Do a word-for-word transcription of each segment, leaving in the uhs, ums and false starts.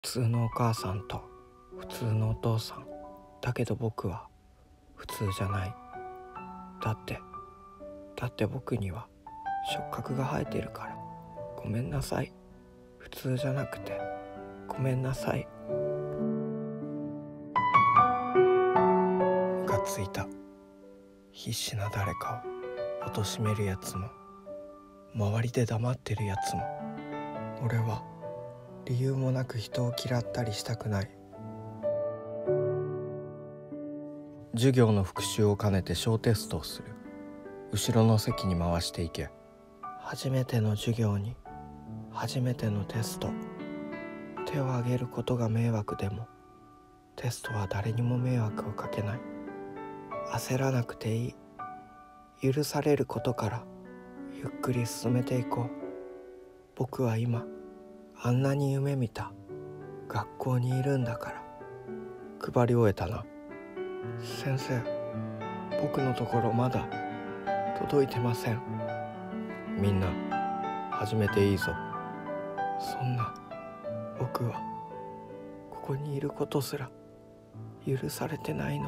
普通のお母さんと普通のお父さんだけど僕は普通じゃない。だってだって僕には触覚が生えてるから。ごめんなさい。普通じゃなくてごめんなさい。ムカついた。必死な誰かを貶めるやつも周りで黙ってるやつも、俺は理由もなく人を嫌ったりしたくない。授業の復習を兼ねて小テストをする。後ろの席に回していけ。初めての授業に初めてのテスト。手を挙げることが迷惑でもテストは誰にも迷惑をかけない。焦らなくていい。許されることからゆっくり進めていこう。僕は今あんなに夢見た学校にいるんだから。配り終えたな。先生、僕のところまだ届いてません。みんな始めていいぞ。そんな、僕はここにいることすら許されてないの。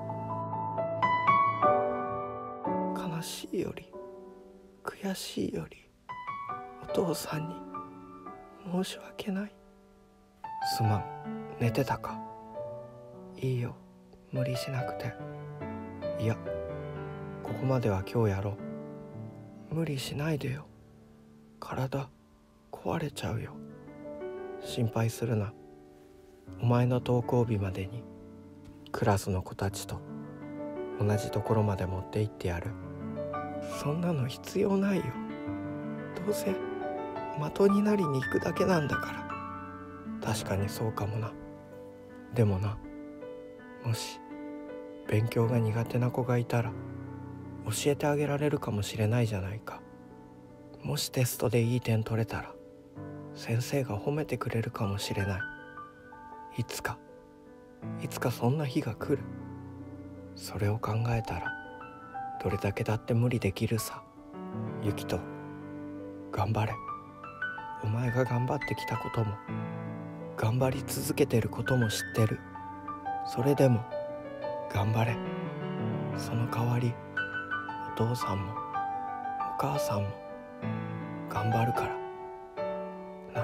悲しいより悔しいよりお父さんに申し訳ない。すまん、寝てたか。いいよ、無理しなくて。いや、ここまでは今日やろう。無理しないでよ。体壊れちゃうよ。心配するな。お前の登校日までにクラスの子たちと同じところまで持って行ってやる。そんなの必要ないよ。どうせ的になりに行くだけなんだから。確かにそうかもな。でもな、もし勉強が苦手な子がいたら教えてあげられるかもしれないじゃないか。もしテストでいい点取れたら先生が褒めてくれるかもしれない。いつかいつかそんな日が来る。それを考えたらどれだけだって無理できるさ。ゆきと頑張れ。お前が頑張ってきたことも頑張り続けてることも知ってる。それでも頑張れ。その代わりお父さんもお母さんも頑張るからな。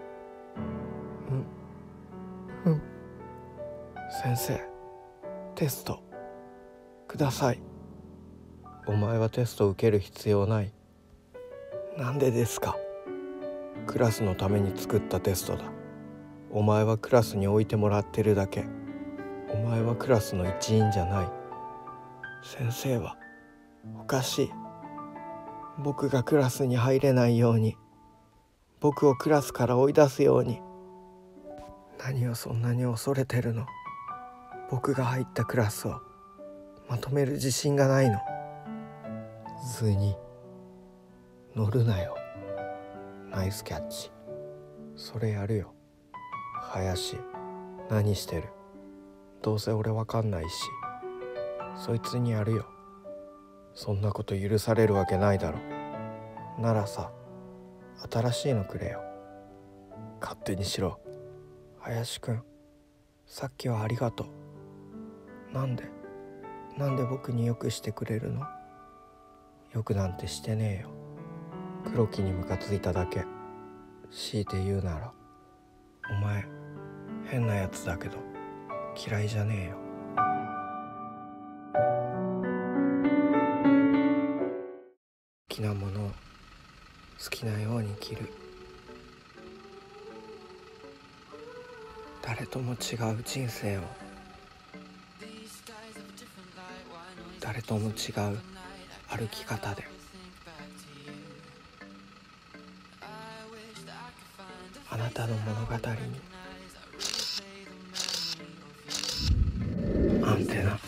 うんうん。先生、テストください。お前はテスト受ける必要ない。なんでですか。クラスのために作ったテストだ。お前はクラスに置いてもらってるだけ。お前はクラスの一員じゃない。先生はおかしい。僕がクラスに入れないように、僕をクラスから追い出すように。何をそんなに恐れてるの。僕が入ったクラスをまとめる自信がないの。図に乗るなよ。ナイスキャッチ。それやるよ。林、何してる。どうせ俺わかんないし、そいつにやるよ。そんなこと許されるわけないだろ。ならさ、新しいのくれよ。勝手にしろ。林くん、さっきはありがとう。なんでなんで僕によくしてくれるの。よくなんてしてねえよ。黒木にムカついただけ。強いて言うならお前変なやつだけど嫌いじゃねえよ。好きなものを好きなように着る。誰とも違う人生を誰とも違う歩き方で。あなたの物語にアンテナ。